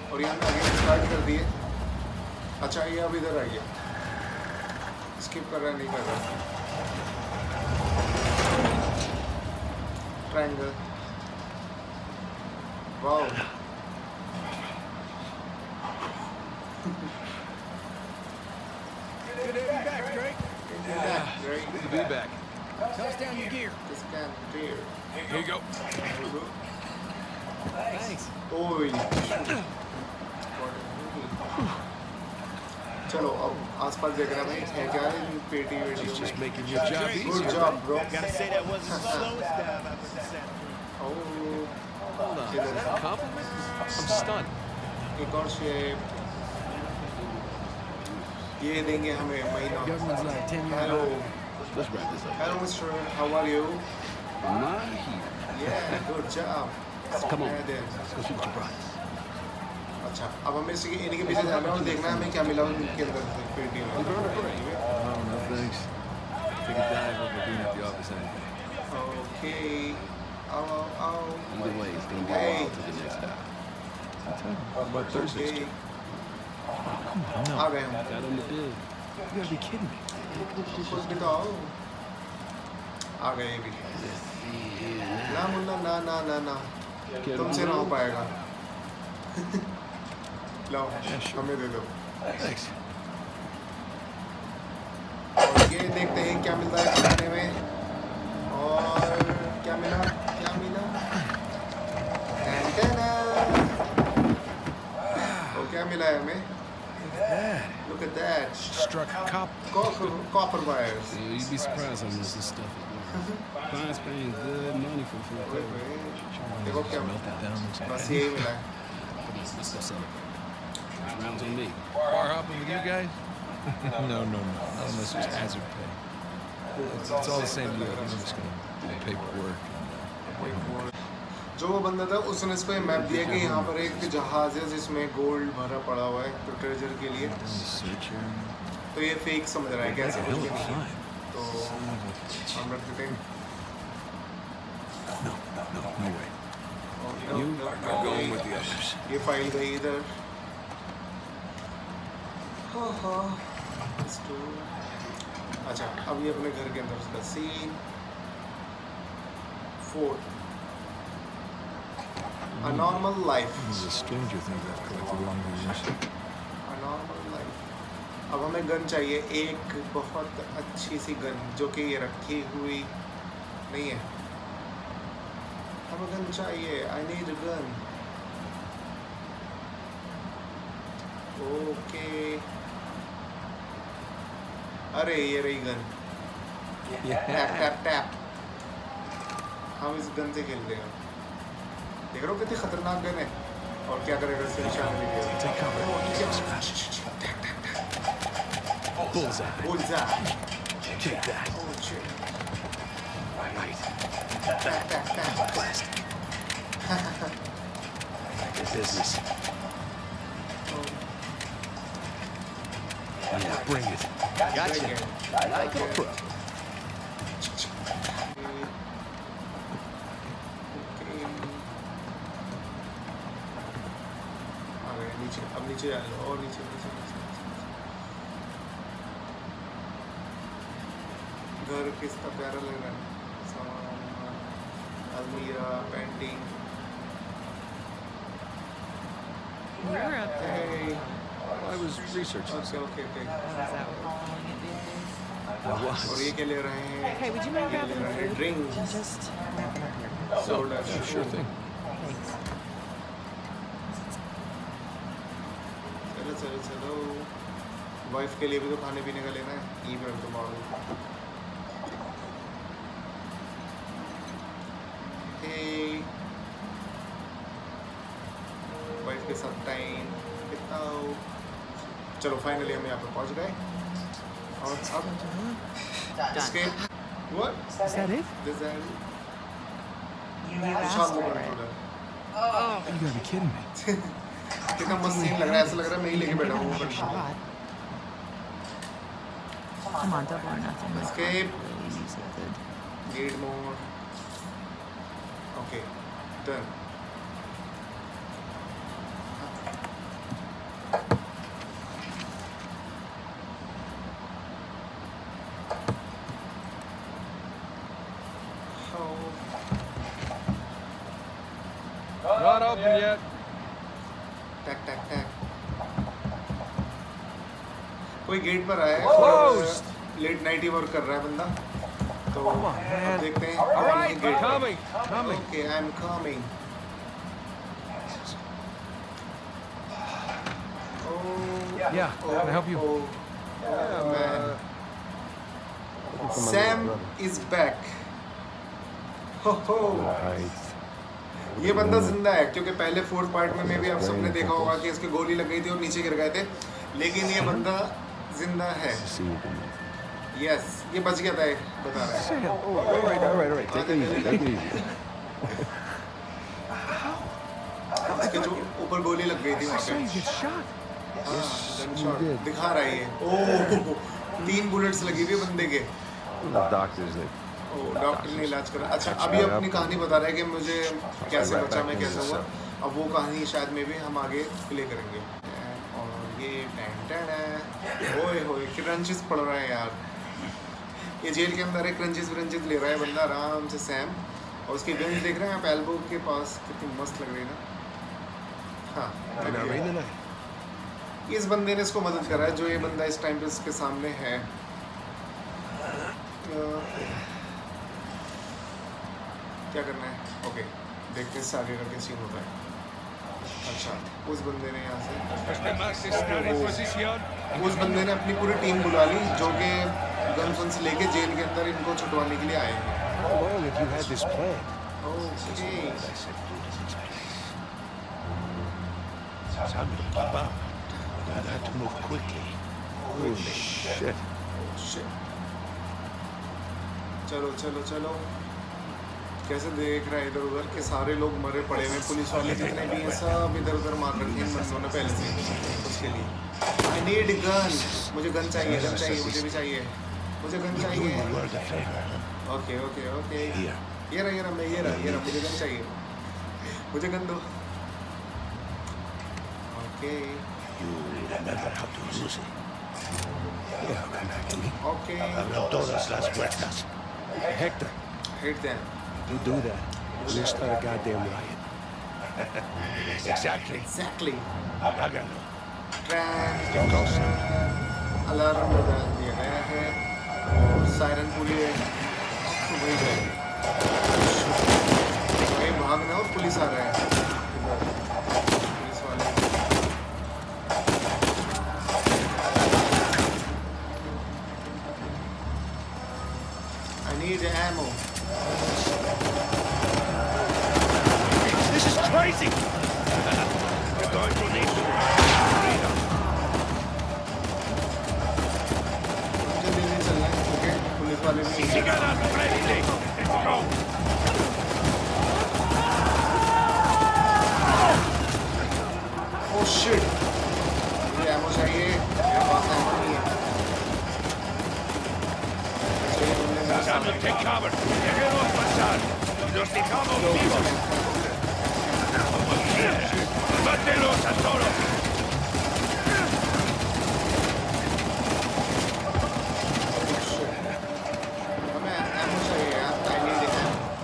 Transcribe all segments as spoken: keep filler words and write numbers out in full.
और यहाँ आगे स्टार्ट कर दिए। अच्छा ये अब इधर आइए, स्किप कर रहा नहीं कर रहा। Triangle, wow. Good to be back, Drake. Yeah, great. Good to be back. Toss down your gear. This can clear. Here you go. Thanks. ओए चलो अब आसपास देखना भाई है क्या है पेटी वेटी में। Just making your job Good easier. job, bro. Gotta say that wasn't the slowest dive I've ever sat through. Oh, Hold on. Is that a compliment? I'm stunned. एक और शेप ये देंगे हमें महीना। Government's like ten years Hello, Let's wrap this up. hello, mister. How are you? My here. Yeah, good job. Come on. Yeah, then. Let's go see what you brought us. अच्छा अब हमें इसी इन्हीं के पीछे जाना है और देखना है हमें क्या मिला उनके अंदर से पेटी में। Oh, no thanks. Take a dive over being at the office anyway. Okay. Oh, oh. Either way, it's gonna be a Hey. while to the next dive. What about Thursday? Okay. No. आ गए हम। Got on the bill. You gotta be kidding me. कुछ भी तो आओ। आ गए भी। ना मुन्ना ना ना ना ना तुमसे ना हो पाएगा। लो हमें दे दो। Thanks. और ये देखते हैं क्या मिलता है खाने में। और क्या मिला क्या मिला एंटेना। और क्या मिला है हमें? Look at that. Struck cop. Copper, copper wires. Yeah, you'd be surprised how much this stuff is worth. Clients paying good money for food. देखो क्या Melt that down and बस यही मिला है। Let's go celebrate. First round's on me. bar hopping with you guys? No, no, no. Not unless there's hazard pay. It's, it's all the same deal. We're just gonna do the paperwork. जो वो बंदा था उसने इस पे map दिया कि यहाँ पर एक जहाज है जिसमें गोल्ड भरा पड़ा हुआ है तो ट्रेजर के लिए। तो ये फेक समझ रहा है कैसे कुछ भी नहीं है। तो हम रख देते हैं। No, no, no way. You are going with the others. ये फाइल गई इधर। हाँ हाँ। अच्छा अब ये अपने घर के अंदर उसका scene. Fort. A normal life. This is a stranger things I've collected along the years. A normal life. अब हमें गन चाहिए एक बहुत अच्छी सी गन जो कि ये रखी हुई नहीं है। हमें गन चाहिए। I need a gun. Okay. अरे ये रही गन। Tap tap tap. हम इस गन से खेल रहे हैं। देख रहे हो कितनी खतरनाक गन है और क्या करेगा इससे निशान भी दिया। Take cover. Bullseye. Bullseye. Take that. Oh shit. Right. Tap tap tap. Blast. Good business. Yeah, bring it. Gotcha. Like a pro. नीचे अब नीचे जा रहे हो और नीचे नीचे नीचे घर किसका प्यारा लग रहा है सामान अलमीरा painting You're up there. hey I was researching. okay okay okay Oh, is that what we're calling it these days? I was. और ये क्या ले रहे हैं Hey, would you mind ये ले grabbing रहे हैं food? Drinks Just wrap it up here. Soda Yeah, sure thing. Thanks. चलो चलो चलो वाइफ के लिए भी तो खाने पीने का लेना है ये भी रख दो मॉडल वाइफ के साथ टाइम कितना चलो फाइनली हम यहाँ पे पहुँच गए और अब इसके what Is that it? this is You asked for it. You gotta be kidding me. कितना मस्त सीन लग रहा है ऐसा लग रहा है मैं ही लेके बैठा हूँ ऊपर Shot. Come on, double or nothing. Escape. Really use it good. Need more. Okay, done. open yet. टैक टैक टैक। कोई गेट पर आया है और लेट नाइट ही वर्क कर रहा है बंदा, तो अब देखते हैं कौन है गेट पर। Okay, I am coming. Yeah, can I help you? Sam is back. हो हो। ये बंदा जिंदा है क्योंकि पहले फोर्थ पार्ट में भी आप सबने देखा होगा कि इसके गोली लग गई थी और नीचे गिर गए थे, लेकिन ये बंदा जिंदा है। यस, ये बच गया था, ये बता रहा है। इसके जो ऊपर गोली लग गई थी वहाँ पे दिखा रहा है ये। ओह, तीन बुलेट्स लगी हुई बंदे के। डॉक्टर ने इलाज करा। अच्छा, अभी अपनी कहानी बता रहा है कि मुझे कैसे बचा, मैं कैसे हुआ। अब वो कहानी शायद में भी हम आगे प्ले करेंगे। और ये टैन टैन है। ओए होए, क्रंचेस पड़ रहा है यार। ये जेल के अंदर है, क्रंचेस व्रंचेस ले रहा है बंदा आराम से सैम। और उसकी गन्स देख रहे हैं आप एल्बो के पास, कितनी मस्त लग रही है ना। हाँ, इस बंदे ने इसको मदद करा है, जो ये बंदा इस टाइम पे इसके सामने है। क्या करना है? ओके, देखते हैं आगे का क्या सीन होता है। अच्छा, उस बंदे ने यहाँ से उस बंदे ने अपनी पूरी टीम बुला ली, जो कि गन फन से लेके जेल के अंदर इनको छुटवाने के लिए आए हैं। चलो चलो चलो। कैसे देख रहा है इधर उधर के सारे लोग मरे पड़े हैं, पुलिस वाले जितने भी हैं सब इधर उधर मार रखे हैं बंदों ने पहले से। उसके लिए आई नीड गन, मुझे गन चाहिए, गन चाहिए, मुझे भी चाहिए, मुझे गन चाहिए। ओके ओके ओके, ये रहा ये रहा मैं ये रहा ये रहा मुझे गन चाहिए, मुझे गन दो। Okay okay, Hector, hit them. you do that, we'll start a goddamn riot. Exactly. Exactly. Hágalo. Alarm बजा दिया गया है और सायरन पूरी वही है, कहीं भागना और पुलिस आ रहा है पुलिस वाले। I need ammo. This is crazy! We're going to need to... जल्दी जल्दी चलना है, ओके? पुलिस वाले भी ओह शिट, मुझे एमो चाहिए, मेरे पास एमो नहीं है। Take cover! Dejemos pasar! ¡Los dejamos vivos! ¡Mátelos a todos! हमें एमो चाहिए यार, आई नीड इट।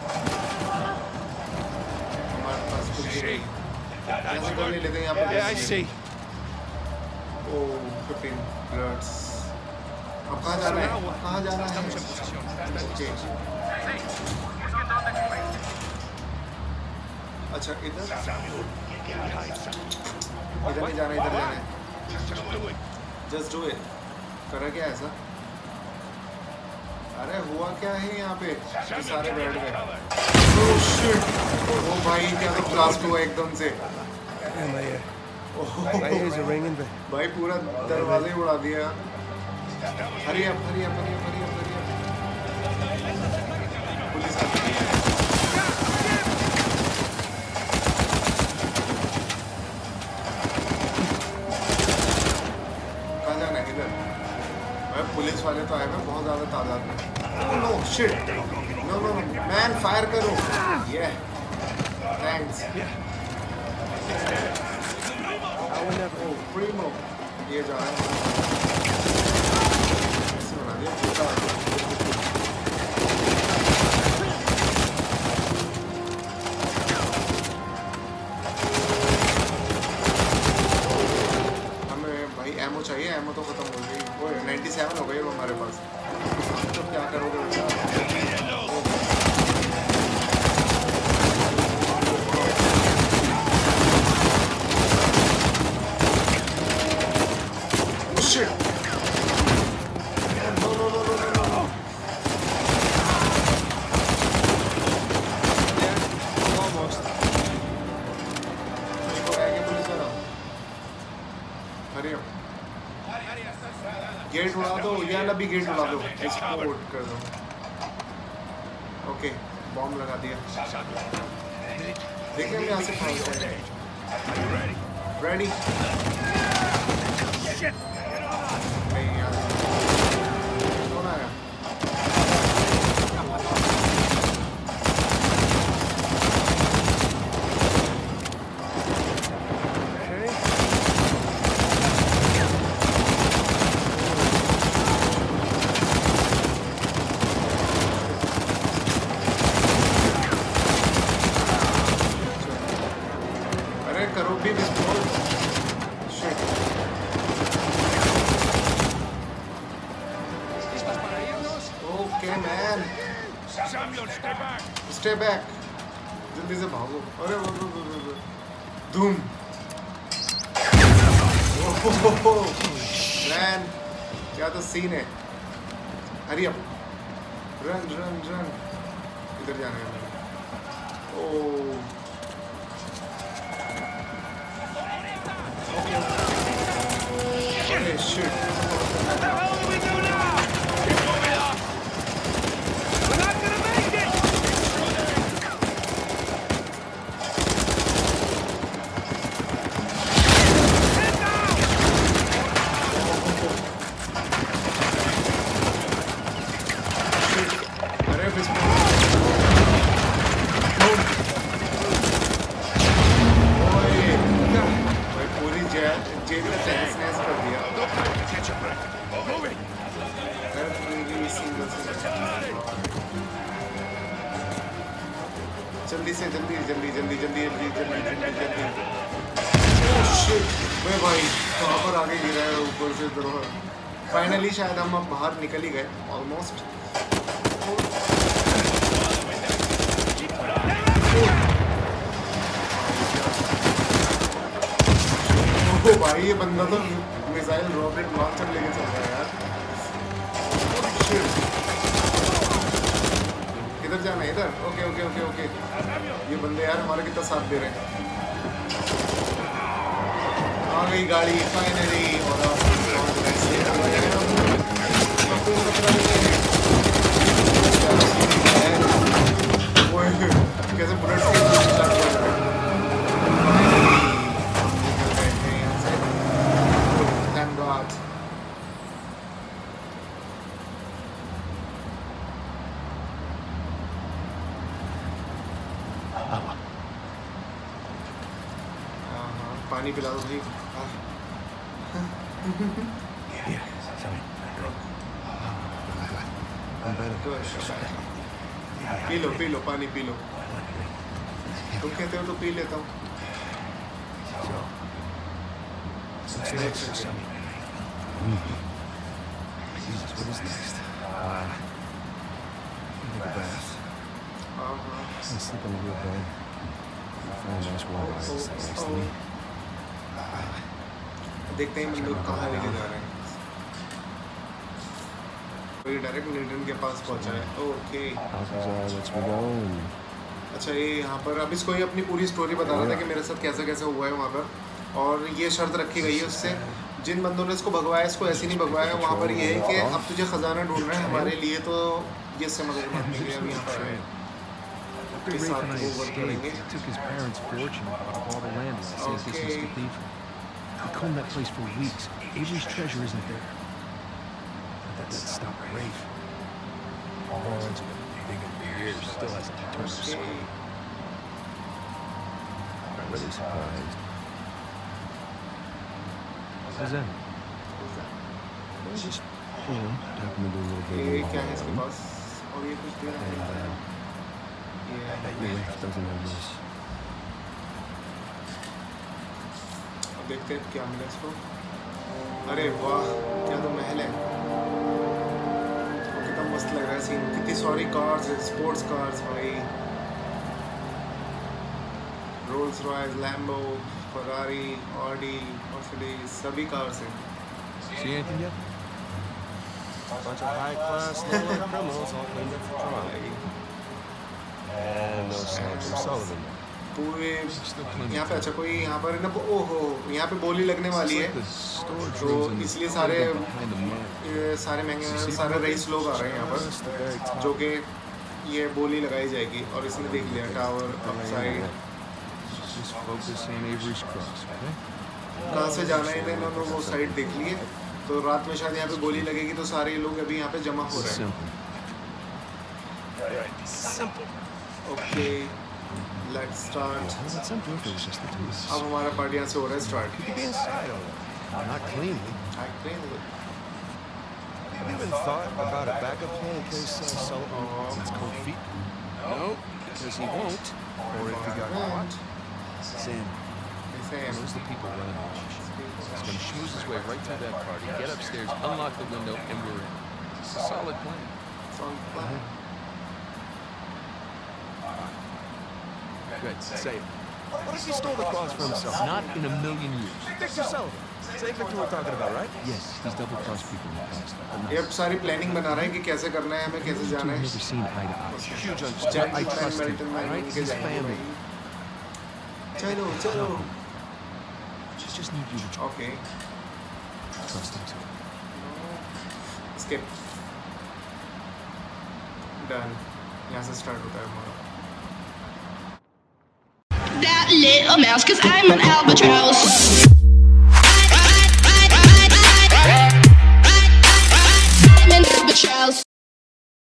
हमारे पास कुछ भी नहीं। कैसे गोली लेते हैं यहाँ पे? Yeah, I see. Oh, fifteen bloods. अब कहाँ जाना है? कहाँ जाना है? ओके। अच्छा, इधर इधर नहीं जाना, इधर जाना है। Just do it. करा क्या ऐसा? अरे हुआ क्या है यहाँ पे? ये सारे बैठ गए। Oh shit! ओ भाई, क्या तो ब्लास्ट हुआ एकदम से। भाई पूरा दरवाजे ही उड़ा दिया। Hurry up hurry up hurry up hurry up hurry up. Police आ गई है। कहाँ जाना है? इधर। भाई पुलिस वाले तो आए हैं बहुत ज़्यादा तादाद में। No shit, no no man, fire करो। ये थैंक्स। ओह प्रीमो, ये जा रहा है। एमो तो खत्म हो गई। वो सत्तानवे हो गई वो हमारे पास। तो क्या करोगे बेटा? Shit! No, no, no, no, no, no. Yeah, almost. Gate उड़ा दो या अभी गेट उड़ा दो, एक्सपोर्ट कर दो। ओके, बॉम्ब लगा दिया। देखिए हम यहाँ से फाइट करें। रेडी? नहीं यार, कौन आया? Stay back. जल्दी से भागो। अरे वो वो वो वो धूम। ओह मैन, क्या तो सीन है। Hurry up, run run run. इधर जाना है। ओह अरे शिट। जल्दी से जल्दी जल्दी जल्दी जल्दी जल्दी जल्दी जल्दी जल्दी। ओह शिट, मैं भाई कहाँ पर आगे गिरा है ऊपर से इधर। फाइनली शायद हम अब बाहर निकल ही गए ऑलमोस्ट। ओह भाई ये बंदा तो मिसाइल रॉकेट लॉन्चर लेके चल रहा है यार। शिट, इधर जाना है इधर। Okay okay okay okay. ये बंदे यार हमारा कितना साथ दे रहे हैं। आ गई गाड़ी फाइनली। और कैसे बुलेट स्टार्ट कर रहे हैं। Thank God. पानी पिला दो भाई। पी लो पी लो पानी पी लो। तुम कहते हो तो पी लेता हूँ। देखते हैं हम लोग कहाँ लेके जा रहे हैं। ये डायरेक्ट न्यूटन के पास पहुँचा है। ओके अच्छा, ये यहाँ पर अब इसको ये अपनी पूरी स्टोरी बता रहा था कि मेरे साथ कैसा कैसा हुआ है वहाँ पर। और ये शर्त रखी गई है उससे, जिन बंदों ने इसको भगवाया इसको ऐसे नहीं भगवाया। वहाँ पर ये है कि अब तुझे खजाना ढूंढना है हमारे लिए, तो ये से मदद मांगने के लिए अब यहाँ पर है। After Rafe and I escaped, he took his parents' fortune and bought up all the land in Saint Dismas Cathedral. He combed that place for weeks. Avery's treasure isn't there. But that didn't stop Rafe. Horns been digging for years, still hasn't turned to stone. I'm really surprised. What's that? Just, you know, talking to do a little bit ये of क्या है इसके पास? और ये कुछ दे रहा है। I bet you Rafe doesn't know this. अब देखते हैं क्या मिला इसको। अरे वाह, क्या तो महल है। कितना मस्त लग रहा है सीन। कितनी सारी कार्स है, स्पोर्ट्स कार्स भाई। Rolls Royce, Lambo, Ferrari, Audi, Mercedes, सभी कार्स हैं। See anything yet? Bunch of high-class, low-level criminals all cleaned up for trial. And no sign from Sullivan. पूरे Still plenty. यहाँ पे अच्छा कोई यहाँ पर ना, ओहो यहाँ पे बोली लगने वाली है, The storage तो rooms in the इसलिए corridor सारे behind the market. ये सारे महंगे सारे रईस लोग आ रहे हैं यहाँ पर, जो कि ये बोली लगाई जाएगी। और इसने देख लिया tower upside, Just focus on Avery's Cross, okay? कहाँ से जाना है इन्होंने वो साइड देख ली है। तो रात में शायद यहाँ पे गोली लगेगी, तो सारे लोग अभी यहाँ पे जमा हो रहे हैं। Simple. Simple. Okay, let's start. Well, it's simple if it was just the two of us. अब हमारा पार्टी यहाँ से हो रहा है start. You could be inside all that. Not cleanly. Have you even thought about a backup plan in case uh, Sullivan It's cold feet. No, because he won't. Or if he got caught. Sam, those the people running the shit. He's gonna schmooze his way right through that party, get upstairs, unlock the window, and we're in. It's a solid plan. Good, say it. What if he stole the cross for himself? Not in a million years. Victor Sullivan. Same Victor we're talking about, right? Yes, he's double-crossed people in the past. ये अब सारी planning बना रहा है कि कैसे करना है, हमें कैसे Two जाना have है। never seen eye to eye. Huge But understanding. I trust him, right? He's family. चलो चलो। Just, just need you to okay, trust him too. Skip, done. यहाँ से स्टार्ट होता है हमारा। That little mouse, cause I'm an albatross.